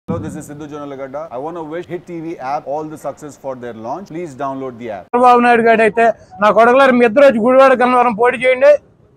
Hello, this is Sidhu Jonalagada. I want to wish Hit TV app all the success for their launch. Please download the app. Chandrababu Naidu గారు అయితే నా కొడుకులారు మీ ఇద్దరు వచ్చి గుడివాడ కన్నవరం పోటీ చేయండి.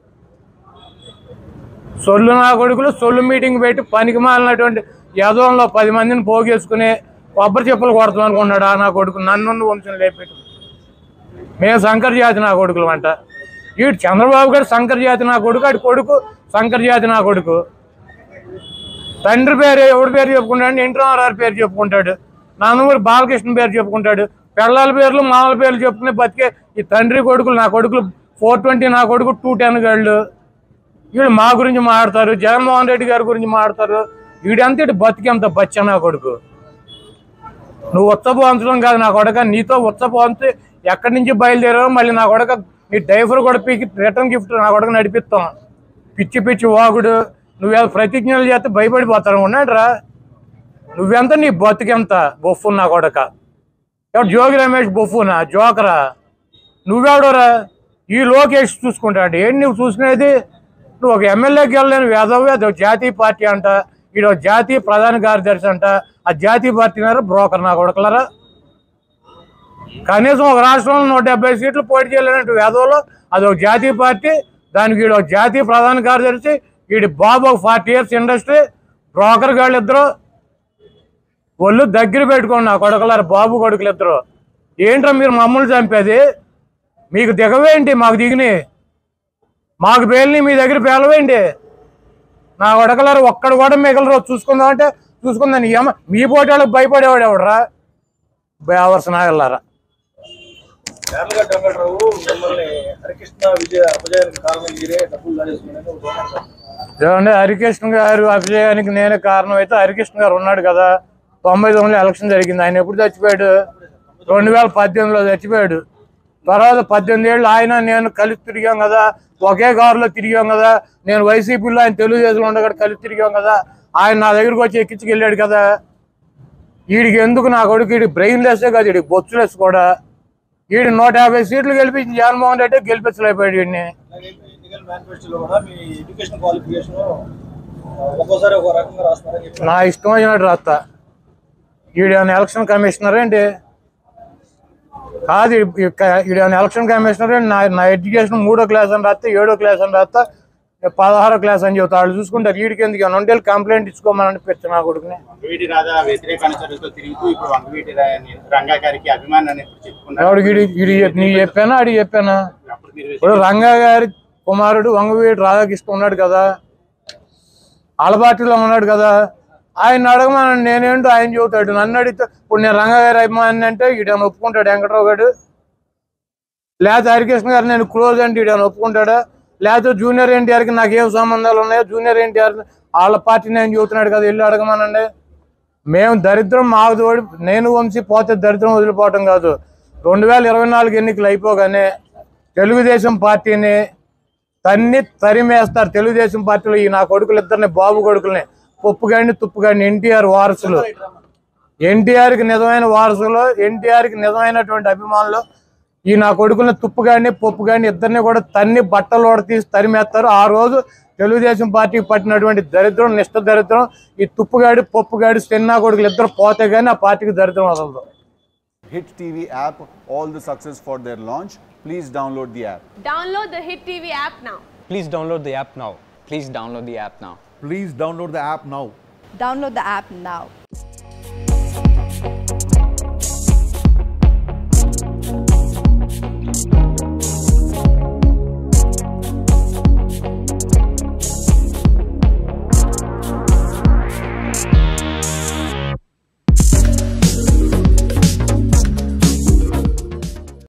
సొల్లు నా కొడుకులు సొల్లు మీటింగ్ పెట్టి పనికి మాలినటువంటి యదవంలో 10 మందిని పోగేసుకుని కొబ్బరి చెప్పులు కొడతాం అనుకున్నాడు నా కొడుకు. నన్ను వంశం లేపెట్టు. మేము శంకర్ జాతి నా కొడుకులు అంట. వీడు చంద్రబాబు గారు శంకర్ జాతి నా కొడుకు, అటు కొడుకు శంకర్ జాతి నా కొడుకు. తండ్రి పేరు ఎవరి పేరు చెప్పుకుంటాడు, ఎన్టీ రామారావు పేరు చెప్పుకుంటాడు, నందమూరి బాలకృష్ణ పేరు చెప్పుకుంటాడు, పిల్లల పేర్లు మామల పేర్లు చెప్పుకునే బతికే ఈ తండ్రి కొడుకులు నా కొడుకులు 420 నా కొడుకు 210 గాళ్ళు. వీడు మా గురించి మాట్లాడతారు, జగన్మోహన్ రెడ్డి గారి గురించి మాట్లాడతారు. వీడంతా ఇటు బతికేంత బచ్చ నా కొడుకు. నువ్వు ఉచ్చపోంచడం కాదు నా కొడక, నీతో ఉచ్చపోంచి ఎక్కడి నుంచి బయలుదేరావు మళ్ళీ నా కొడక నీ డైఫర్ కూడా పీకి రిటర్న్ గిఫ్ట్ నా కొడక నడిపిస్తాం. పిచ్చి పిచ్చి వాగుడు, నువ్వేదో ప్రతిజ్ఞలు చేస్తే భయపడిపోతాను ఉన్నాడురా. నువ్వెంత నీ బతికెంత బొఫ్ఫు నా కొడక. ఎవడు జోగి రమేష్ బొఫ్ఫునా జోకరా? నువ్వెవడోరా? ఈ లోకేష్ చూసుకుంటాడు. ఏంటి నువ్వు చూసుకునేది? నువ్వు ఒక ఎమ్మెల్యేకి వెళ్ళలేని వేదవి, అది ఒక జాతీయ పార్టీ అంట, ఈడు ఒక జాతీయ ప్రధాన కార్యదర్శి అంట. ఆ జాతీయ పార్టీనారా బ్రోకర్ నా కొడకలరా. కనీసం ఒక రాష్ట్రంలో 170 సీట్లు పోటీ చేయలేనట్టు వేదవలో అది ఒక జాతీయ పార్టీ, దానికి వీడు ఒక జాతీయ ప్రధాన కార్యదర్శి, వీడి బాబు ఒక 40 years ఇండస్ట్రీ. బ్రోకర్ గాళ్ళు ఇద్దరు ఒళ్ళు దగ్గర పెట్టుకోండి నా కొడుకులారు, బాబు కొడుకులు ఇద్దరు. ఏంట్రా మీరు మమ్మల్ని చంపేది? మీకు దిగవేంటి? మాకు దిగిని మాకు పేలిని మీ దగ్గర పేలవేంటి నా కొడకలారు? ఒక్కడు కూడా మిగలరు. చూసుకుందామంటే చూసుకుందాన్ని మీ పోటీ వాళ్ళకి భయపడేవాడు ఎవడరా? బేవర్సన వెళ్ళారా. ఏమంటే హరికృష్ణ గారు అభిజయానికి నేనే కారణం అయితే, హరికృష్ణ గారు ఉన్నాడు కదా, 99లో ఎలక్షన్ జరిగింది. ఆయన ఎప్పుడు చచ్చిపోయాడు? 2018లో చచ్చిపోయాడు. తర్వాత 18 ఏళ్ళు ఆయన నేను కలిసి తిరిగాం కదా, ఒకే కారులో తిరిగాం కదా. నేను వైసీపీలో ఆయన తెలుగుదేశంలో ఉండగా కలిసి తిరిగాం కదా. ఆయన నా దగ్గరకు వచ్చి ఎక్కించుకెళ్ళాడు కదా. వీడికి ఎందుకు నా కొడుకు? వీడికి బ్రెయిన్ లెస్సే కాదు, వీడికి బొచ్చులెస్ కూడా. వీడి 150 సీట్లు గెలిపించి జగన్మోహన్ రెడ్డి గెలిపించలేకపోయాడు వీడిని. నా ఇష్టం వచ్చినట్టు రాస్తా. వీడేమైనా ఎలక్షన్ కమిషనర్ ఏంటి? కాదు, వీడేమైనా ఎలక్షన్ కమిషనర్ ఏంటి? నా ఎడ్యుకేషన్ 3వ క్లాస్ అని రాస్తా, 7వ క్లాస్ అని రాస్తా, 16వ క్లాస్ అని చెబుతా. వాళ్ళు చూసుకుంటారు. వీడికి ఎందుకు ఏమైనా ఉంటే కంప్లైంట్ ఇచ్చుకోమని పెట్టి నా కొడుకుని. నీ చెప్పానా అడిగి చెప్పానా? ఇప్పుడు రంగా గారి కుమారుడు వంగవీటి రాధాకృష్ణ ఉన్నాడు కదా, ఆలపాటిలో ఉన్నాడు కదా. ఆయన అడగమని నేనేంటో ఆయన చెబుతాడు. నన్ను అడిగితే ఇప్పుడు నేను రంగా గారి అభిమాని అంటే ఈడని ఒప్పుకుంటాడు వెంకట్రావు గారు? లేకపోతే హరికృష్ణ గారు నేను క్లోజ్ అంటే ఈడని ఒప్పుకుంటాడా? లేకపోతే జూనియర్ ఎన్టీఆర్కి నాకేం సంబంధాలు ఉన్నాయో? జూనియర్ ఎన్టీఆర్ వాళ్ళ పార్టీని ఆయన చెబుతున్నాడు కదా, వెళ్ళి అడగమనండి. మేము దరిద్రం మాకు తోడి నేను వంశీ పోతే దరిద్రం వదిలిపోవటం కాదు. 2024 ఎన్నికలు అయిపోగానే తెలుగుదేశం పార్టీని తరిమేస్తారు. తెలుగుదేశం పార్టీలో ఈ నా కొడుకులు ఇద్దరిని, బాబు కొడుకుల్ని, పప్పుగాడిని తుప్పుగాడిని, ఎన్టీఆర్ వారసులు, ఎన్టీఆర్కి నిజమైన వారసులు, ఎన్టీఆర్కి నిజమైనటువంటి అభిమానులు ఈ నా కొడుకుల్ని తుప్పుగాడిని పప్పుగాడిని ఇద్దరిని కూడా తన్ని బట్టలు తీసి తరిమేస్తారు. ఆ రోజు తెలుగుదేశం పార్టీకి పట్టినటువంటి దరిద్రం, నిష్ఠ దరిద్రం, ఈ తుప్పుగాడి పప్పుగాడి సెన్నా కొడుకులు ఇద్దరు పోతే కానీ ఆ పార్టీకి దరిద్రం వదలదు. Hit TV app all the success for their launch. Please download the app. Download the Hit TV app now. Please download the app now. Please download the app now. Please download the app now. Download the app now.